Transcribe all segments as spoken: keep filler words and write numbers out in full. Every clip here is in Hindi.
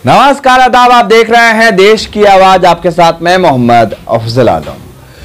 नमस्कार आदाब, आप देख रहे हैं देश की आवाज। आपके साथ मैं मोहम्मद अफजल आलम।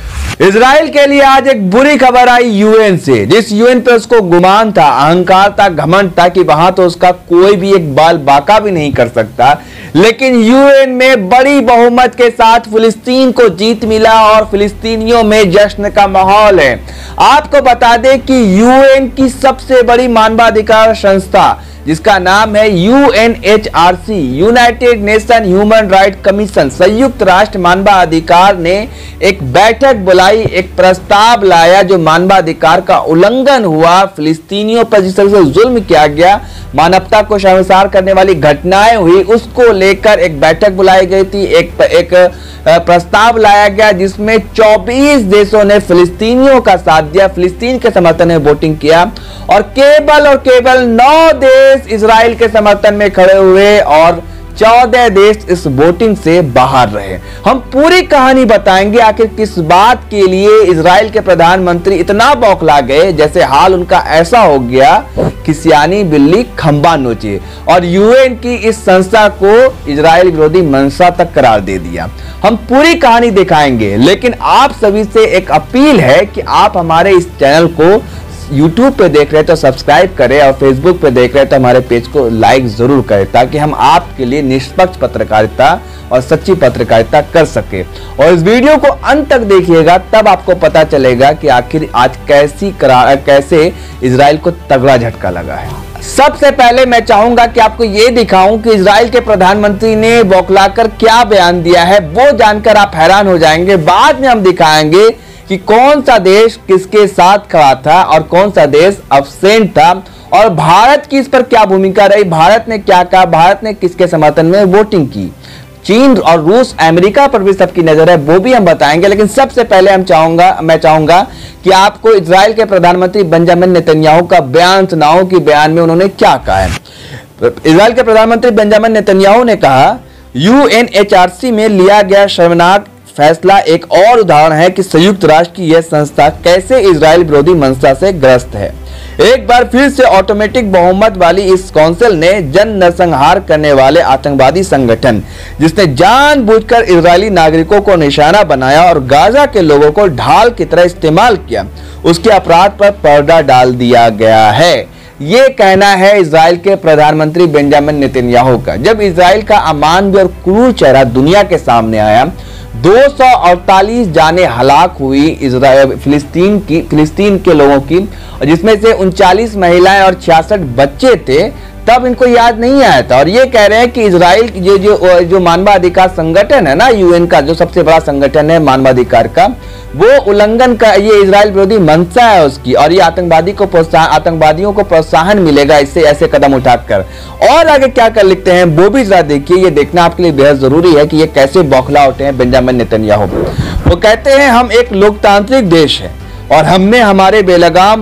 इजराइल के लिए आज एक बुरी खबर आई यूएन से। जिस यूएन पे उसको गुमान था, अहंकार था, घमंड था कि वहां तो उसका कोई भी एक बाल बाका भी नहीं कर सकता, लेकिन यूएन में बड़ी बहुमत के साथ फिलिस्तीन को जीत मिला और फिलिस्तीनियों में जश्न का माहौल है। आपको बता दें कि यूएन की सबसे बड़ी मानवाधिकार संस्था, जिसका नाम है U N H R C, United Nation Human Right Commission, संयुक्त राष्ट्र मानवाधिकार ने एक बैठक बुलाई, एक प्रस्ताव लाया जो मानवाधिकार का उल्लंघन हुआ, फिलिस्तीनियों पर जिस तरह से जुल्म किया गया, मानवता को शर्मसार करने वाली घटनाएं हुई, उसको लेकर एक बैठक बुलाई गई थी। एक एक प्रस्ताव लाया गया जिसमें चौबीस देशों ने फिलिस्तीनियों का साथ दिया, फिलिस्तीन के समर्थन में वोटिंग किया और केवल और केवल नौ देश इजराइल के समर्थन में खड़े हुए और चौदह देश इस वोटिंग से बाहर रहे। हम पूरी कहानी बताएंगे आखिर किस बात के लिए इजराइल के प्रधानमंत्री इतना बौखला गए, जैसे हाल उनका ऐसा हो गया कि सियानी बिल्ली खंबा नोचे और यूएन की इस संस्था को इजराइल विरोधी मंशा तक करार दे दिया। हम पूरी कहानी दिखाएंगे, लेकिन आप सभी से एक अपील है कि आप हमारे इस चैनल को यूट्यूब पे देख रहे हैं तो सब्सक्राइब करें और फेसबुक पे देख रहे हैं तो हमारे पेज को लाइक जरूर करें, ताकि हम आपके लिए निष्पक्ष पत्रकारिता और सच्ची पत्रकारिता कर सके। और इस वीडियो को अंत तक देखिएगा, तब आपको पता चलेगा कि आखिर आज कैसी कैसे इजराइल को तगड़ा झटका लगा है। सबसे पहले मैं चाहूंगा कि आपको ये दिखाऊं कि इजराइल के प्रधानमंत्री ने बौखलाकर क्या बयान दिया है, वो जानकर आप हैरान हो जाएंगे। बाद में हम दिखाएंगे कि कौन सा देश किसके साथ खड़ा था और कौन सा देश अब्सेंट था और भारत की इस पर क्या भूमिका रही, भारत ने क्या कहा, भारत ने किसके समर्थन में वोटिंग की। चीन और रूस, अमेरिका पर भी सबकी नजर है, वो भी हम बताएंगे। लेकिन सबसे पहले हम चाहूंगा मैं चाहूंगा कि आपको इजराइल के प्रधानमंत्री बेंजामिन नेतन्याहू का बयान सुनाऊं कि बयान में उन्होंने क्या कहा है। इजराइल के प्रधानमंत्री बेंजामिन नेतन्याहू ने कहा, U N H R C में लिया गया शर्मनाक फैसला एक और उदाहरण है कि संयुक्त राष्ट्र की यह संस्था कैसे इजराइल विरोधी मंशा से ग्रस्त है। एक बार फिर से ऑटोमेटिक बहुमत वाली इस काउंसिल ने जन नरसंहार करने वाले आतंकवादी संगठन, जिसने जानबूझकर इजरायली नागरिकों को निशाना बनाया और गाजा के लोगों को ढाल की तरह इस्तेमाल किया, उसके अपराध पर पर्दा डाल दिया गया है। ये कहना है इजराइल के प्रधानमंत्री बेंजामिन नेतन्याहू का। जब इजराइल का अमानवीय और क्रूर चेहरा दुनिया के सामने आया, दो सौ अड़तालीस जाने हलाक हुई इजराइल फिलिस्तीन की फिलिस्तीन के लोगों की, जिसमें से उनचालीस महिलाएं और छियासठ बच्चे थे, तब इनको याद नहीं आया था। और ये कह रहे हैं कि इजराइल ये जो जो मानवाधिकार संगठन है ना, यूएन का जो सबसे बड़ा संगठन है मानवाधिकार का, वो उल्लंघन का, ये इजराइल विरोधी मंशा है उसकी, और ये आतंकवादी को प्रोत्साहन आतंकवादियों को प्रोत्साहन मिलेगा इससे ऐसे कदम उठाकर। और आगे क्या कर लिखते हैं वो भी जरा देखिए, ये देखना आपके लिए बेहद जरूरी है कि ये कैसे बौखला उठे हैं बेंजामिन नेतन्याहू। वो कहते हैं, हम एक लोकतांत्रिक देश है और हमने हमारे बेलगाम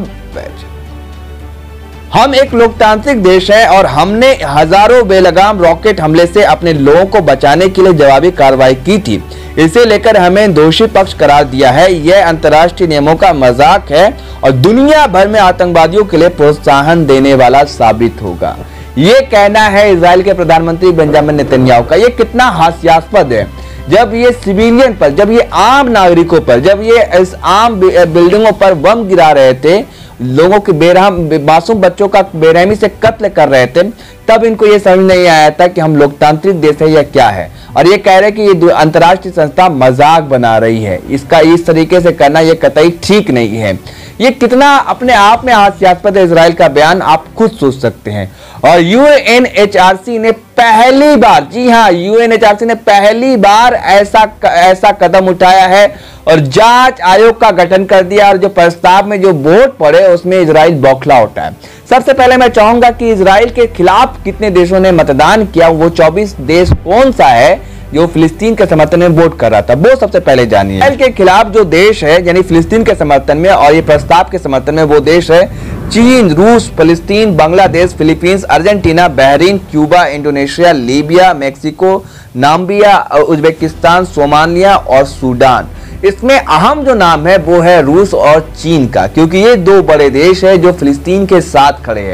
हम एक लोकतांत्रिक देश है और हमने हजारों बेलगाम रॉकेट हमले से अपने लोगों को बचाने के लिए जवाबी कार्रवाई की थी। इसे लेकर हमें दोषी पक्ष करार दिया है। यह अंतर्राष्ट्रीय नियमों का मजाक है और दुनिया भर में आतंकवादियों के लिए प्रोत्साहन देने वाला साबित होगा। ये कहना है इजराइल के प्रधानमंत्री बेंजामिन नेतन्याहू का। ये कितना हास्यास्पद है जब ये सिविलियन पर, जब ये आम नागरिकों पर, जब ये इस आम बिल्डिंगों पर बम गिरा रहे थे, लोगों के बेरहम मासूम बच्चों का बेरहमी से कत्ल कर रहे थे, तब इनको ये समझ नहीं आया था कि हम लोकतांत्रिक देश है या क्या है। और ये कह रहे हैं कि ये अंतर्राष्ट्रीय संस्था मजाक बना रही है। इसका इस तरीके से करना ये कतई ठीक नहीं है। ये कितना अपने आप में हास्यास्पद है इजराइल का बयान, आप खुद सोच सकते हैं। और U N H R C ने पहली बार, जी हाँ, U N H R C ने पहली बार ऐसा ऐसा कदम उठाया है और जांच आयोग का गठन कर दिया, और जो प्रस्ताव में जो वोट पड़े उसमें इजराइल बौखला उठा है। सबसे पहले मैं चाहूंगा कि इजराइल के खिलाफ कितने देशों ने मतदान किया, वो चौबीस देश कौन सा है जो फिलिस्तीन के समर्थन में वोट कर रहा था, वो सबसे पहले जानिए। इजराइल के खिलाफ जो देश है यानी फिलिस्तीन के समर्थन में और ये प्रस्ताव के समर्थन में, वो देश है चीन, रूस, फिलिस्तीन, Bangladesh, Philippines, Argentina, Bahrain, Cuba, Indonesia, Libya, Mexico, Namibia, Uzbekistan, Somalia और सूडान। इसमें अहम जो नाम है वो है रूस और चीन का, क्योंकि ये दो बड़े देश है जो फिलिस्तीन के साथ खड़े हैं।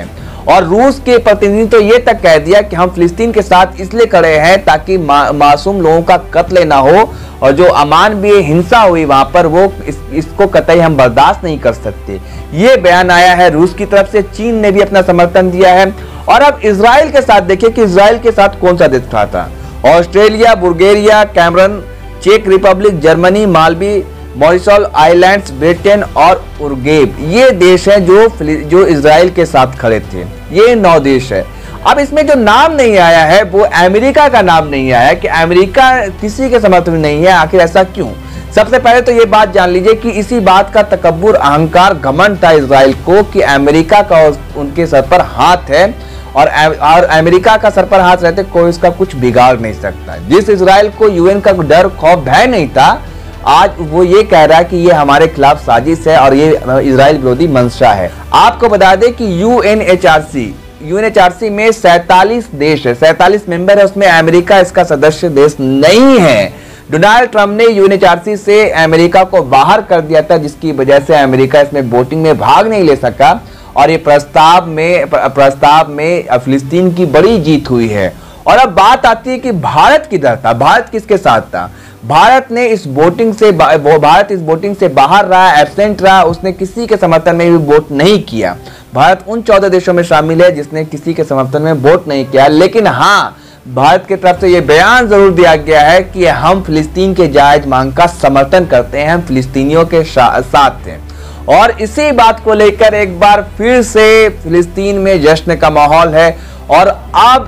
और रूस के प्रतिनिधि तो ये तक कह दिया कि हम फिलिस्तीन के साथ इसलिए खड़े हैं ताकि मा, मासूम लोगों का कत्ल ना हो, और जो अमानवीय हिंसा हुई वहां पर वो इस, इसको कतई हम बर्दाश्त नहीं कर सकते। ये बयान आया है रूस की तरफ से। चीन ने भी अपना समर्थन दिया है। और अब इजराइल के साथ देखिए कि इजराइल के साथ कौन सा देश खड़ा था। ऑस्ट्रेलिया, बुल्गारिया, कैमरून, चेक Republic, Germany, Malawi, Mauritius Islands, Britain और उरुग्वे, ये देश हैं जो जो इजराइल के साथ खड़े थे। ये नौ देश है। अब इसमें जो नाम नहीं आया है वो अमेरिका का नाम नहीं आया कि अमेरिका किसी के समर्थन में नहीं है। आखिर ऐसा क्यों? सबसे पहले तो ये बात जान लीजिए कि इसी बात का तकब्बुर, अहंकार, घमंड था इजराइल को कि अमेरिका का उनके सर पर हाथ है, और और अमेरिका का सर पर हाथ रहते कोई इसका कुछ बिगाड़ नहीं सकता। जिस इजराइल को यूएन का डर, खौफ, भय नहीं था, आज वो ये कह रहा है कि ये हमारे खिलाफ साजिश है और ये इजराइल विरोधी मंशा है। आपको बता दें कि यूएनएचआरसी यूएनएचआरसी में सैतालीस देश है, सैतालीस मेंबर है, उसमें अमेरिका इसका सदस्य देश नहीं है। डोनाल्ड ट्रंप ने यूएनएचआरसी से अमेरिका को बाहर कर दिया था, जिसकी वजह से अमेरिका इसमें वोटिंग में भाग नहीं ले सका, और ये प्रस्ताव में प्रस्ताव में फिलिस्तीन की बड़ी जीत हुई है। और अब बात आती है कि भारत किधर था, भारत किसके साथ था। भारत ने इस वोटिंग से वो भारत इस वोटिंग से बाहर रहा, एब्सेंट रहा, उसने किसी के समर्थन में भी वोट नहीं किया। भारत उन चौदह देशों में शामिल है जिसने किसी के समर्थन में वोट नहीं किया। लेकिन हाँ, भारत की तरफ से यह बयान जरूर दिया गया है कि हम फिलिस्तीन के जायज मांग का समर्थन करते हैं, हम फिलिस्तीनियों के साथ हैं। और इसी बात को लेकर एक बार फिर से फिलिस्तीन में जश्न का माहौल है। और अब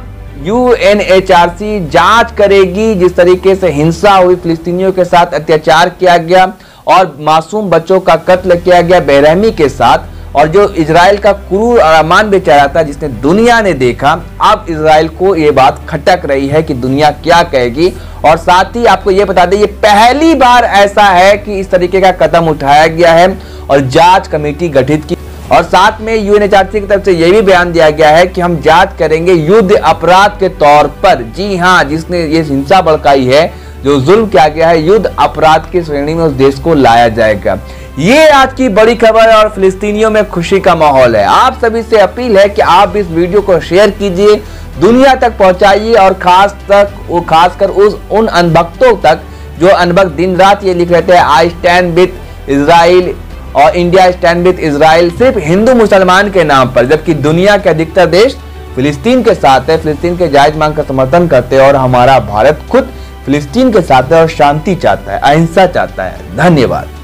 यूएनएचआरसी जांच करेगी जिस तरीके से हिंसा हुई, फिलिस्तीनियों के साथ अत्याचार किया गया और मासूम बच्चों का कत्ल किया गया बेरहमी के साथ, और जो इजराइल का क्रूर और अमानवीय चेहरा था जिसने दुनिया ने देखा। अब इजराइल को ये बात खटक रही है कि दुनिया क्या कहेगी। और साथ ही आपको ये बता दें, ये पहली बार ऐसा है कि इस तरीके का कदम उठाया गया है और जांच कमेटी गठित की। और साथ में यूएनएचआरसी की तरफ से यह भी बयान दिया गया है कि हम जांच करेंगे युद्ध अपराध के तौर पर। जी हाँ, जिसने ये हिंसा भड़काई है, जो जुल्म किया गया है, युद्ध अपराध की श्रेणी में उस देश को लाया जाएगा। ये आज की बड़ी खबर है और फिलिस्तीनियों में खुशी का माहौल है। आप सभी से अपील है कि आप इस वीडियो को शेयर कीजिए, दुनिया तक पहुंचाइए, और खास तक वो खासकर उस उन अनभक्तों तक जो अनभक्त दिन रात ये लिख रहे थे आई स्टैंड विद इजराइल और इंडिया स्टैंड विद इजराइल, सिर्फ हिंदू मुसलमान के नाम पर, जबकि दुनिया के अधिकतर देश फिलिस्तीन के साथ है, फिलिस्तीन के जायज मांग का समर्थन करते हैं। और हमारा भारत खुद फिलिस्तीन के साथ है और शांति चाहता है, अहिंसा चाहता है। धन्यवाद।